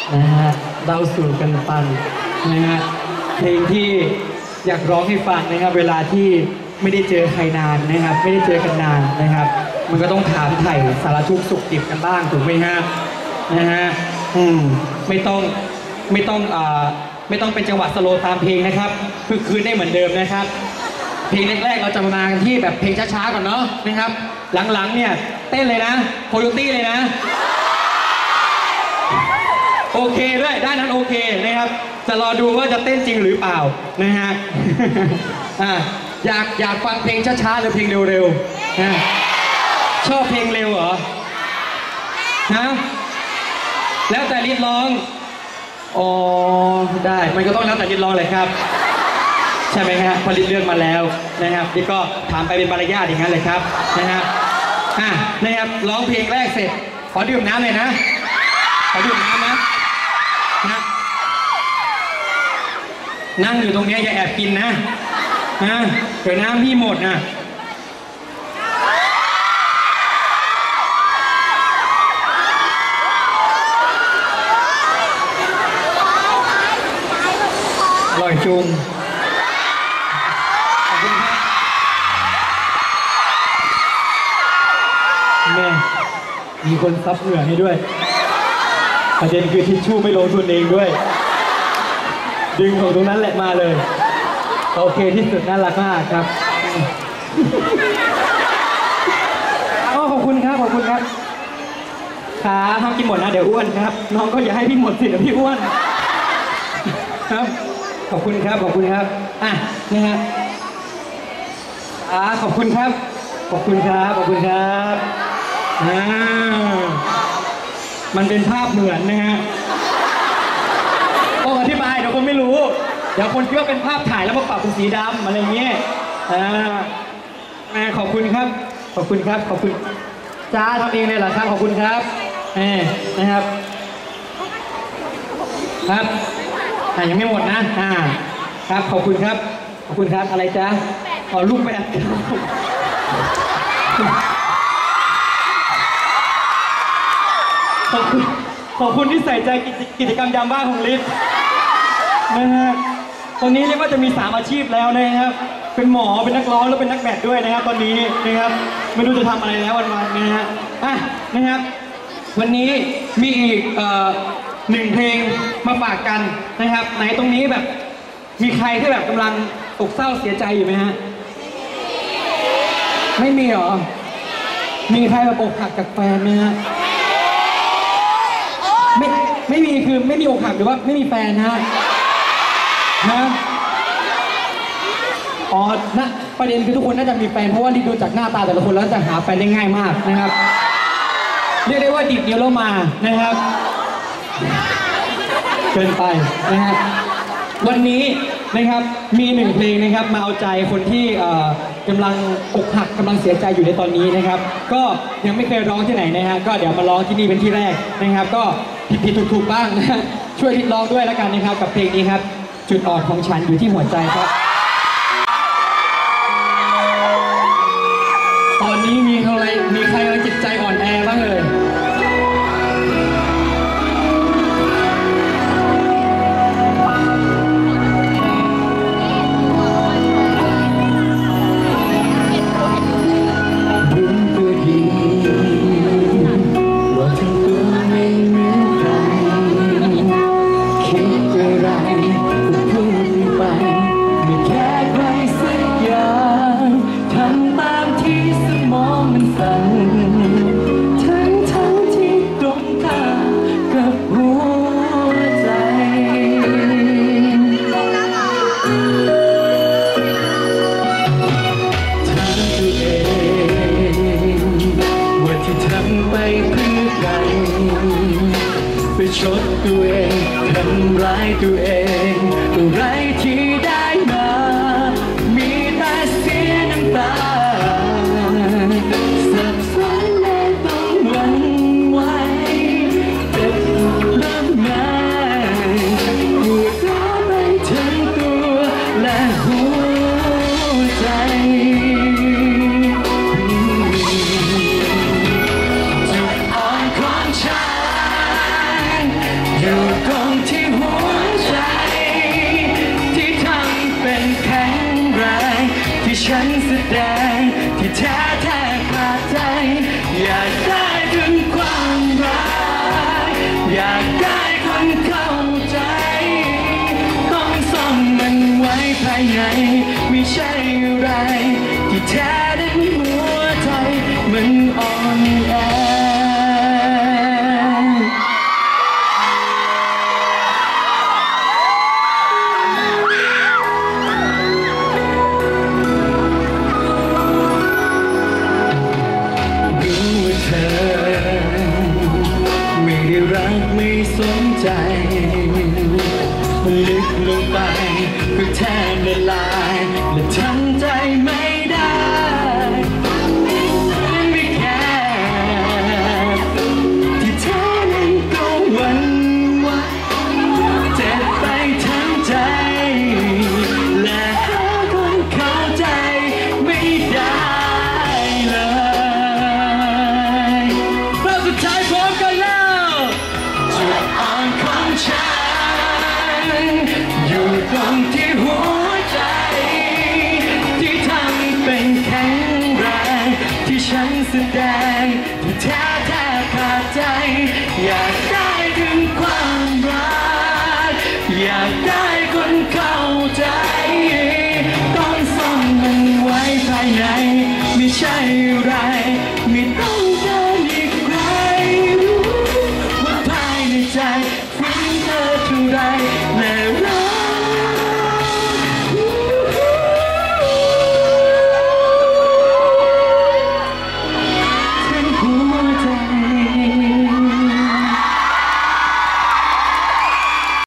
นะฮะเดาสู่กันฟังนะฮะเพลงที่อยากร้องให้ฟังนะครับเวลาที่ไม่ได้เจอใครนานนะครับไม่ได้เจอกันนานนะครับมันก็ต้องถามไถ่สารทุกข์สุขดิบกันบ้างถูกไหมฮะนะฮะไม่ต้องเป็นจังหวะสโลว์ตามเพลงนะครับคือคืนได้เหมือนเดิมนะครับเพลงแรกๆเราจะมากันที่แบบเพลงช้าๆก่อนเนาะนะครับหลังๆเนี่ยเต้นเลยนะโคโยตี้เลยนะโอเคด้วยด้านนั้นโอเคนะครับจะรอดูว่าจะเต้นจริงหรือเปล่านะฮะอยากฟังเพลงช้าๆหรือเพลงเร็วๆชอบเพลงเร็วเหรอฮะแล้วแต่ลิศร้องอ๋อได้มันก็ต้องแล้วแต่ลิศร้องเลยครับใช่ไหมฮะพอลิศเลือกมาแล้วนะครับนี่ก็ถามไปเป็นมารยาทอย่างนั้นเลยครับนะครับร้องเพลงแรกเสร็จขอดื่มน้ำเลยนะขอดื่มน้ำนะนั่งอยู่ตรงนี้อย่าแอบกินนะเดี๋ยวน้ำพี่หมดนะอร่อยจุงขอบคุณครับแม่มีคนซับเหงื่อให้ด้วยประเด็นคือทิชชู่ไม่ลงทุนเองด้วยดึงของตรงนั้นแหละมาเลยโอเคที่สุดน่ารักมากครับขอบคุณครับขอบคุณครับห้ามกินหมดนะเดี๋ยวอ้วนครับน้องก็อย่าให้พี่หมดสิเดี๋ยวพี่อ้วนครับขอบคุณครับขอบคุณครับนะฮะขอบคุณครับขอบคุณครับขอบคุณครับมันเป็นภาพเหมือนนะฮะต้องอธิบายเดี๋ยวคนไม่รู้เดี๋ยวคนคิดว่าเป็นภาพถ่ายแล้วมาปรับเป็นสีดำอะไรเงี้ยขอบคุณครับขอบคุณครับขอบคุณจ้าทำเองเลยเหรอครับขอบคุณครับนะครับครับยังไม่หมดนะครับขอบคุณครับขอบคุณครับอะไรจ้าลูกแปดขอบคุณที่ใส่ใจกิจกรรมยามว่างของลิศนะฮะตอนนี้เรียกว่าจะมี3อาชีพแล้วนะครับเป็นหมอเป็นนักร้องแล้วเป็นนักแบดด้วยนะครับตอนนี้นะครับไม่รู้จะทำอะไรแล้ววันๆนะฮะนะครับวันนี้มีอีก1เพลงมาฝากกันนะครับไหนตรงนี้แบบมีใครที่แบบกำลังตกเศร้าเสียใจอยู่ไหมฮะไม่มีหรอมีใครแบบอกหักจากแฟนไหมฮะไม่มีคือไม่มีอกหักหรือว่าไม่มีแฟนฮะประเด็นคือทุกคนน่าจะมีแฟนเพราะว่าดูจากหน้าตาแต่ละคนแล้วจะหาแฟนได้ง่ายมากนะครับเรียกได้ว่าดิบเดียวแล้วมานะครับเกินไปนะฮะวันนี้นะครับมี1เพลงนะครับมาเอาใจคนที่กำลังอกหักกำลังเสียใจอยู่ในตอนนี้นะครับก็ยังไม่เคยร้องที่ไหนนะฮะก็เดี๋ยวมาร้องที่นี่เป็นที่แรกนะครับก็ผิดถูกบ้างนะช่วยทิศร้องด้วยแล้วกันนะครับกับเพลงนี้ครับจุดอ่อนของฉันอยู่ที่หัวใจครับตอนนี้มีใครจิตใจอ่อนแอบ้างเลยชดตัวเองทำร้ายตัวเองอะไรที่ได้มามีแต่เสียน้ำตาสับสนและต้องหวั่นไหวเจ็บเริ่มง่ายปวดร้าวไปทั้งตัวและหัวใจจุดอ่อนของฉันอยู่ในไม่ใช่อะไรที่แท้นั้นหัวใจมันอ่อนแอไม่สนใจลึกลงไปก็แทบละลายและทำใจไม่ได้ไม่แค่ที่เธอนั้นก็หวั่นไหวเจ็บไปทั้งใจและหาคนเข้าใจไม่ได้เลยรอบสุดท้ายพร้อมกันแล้วจุดอ่อนของฉันอยู่ตรงที่หัวใจที่ทำเป็นแข็งแรงที่ฉันแสดงที่แท้ขาดใจอยาก